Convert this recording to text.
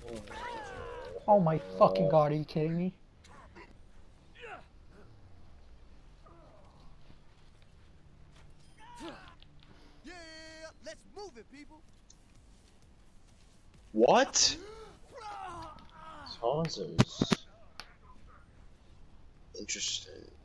Oh my fucking god, are you kidding me? Yeah, let's move it, people. What? Tazos. Interesting.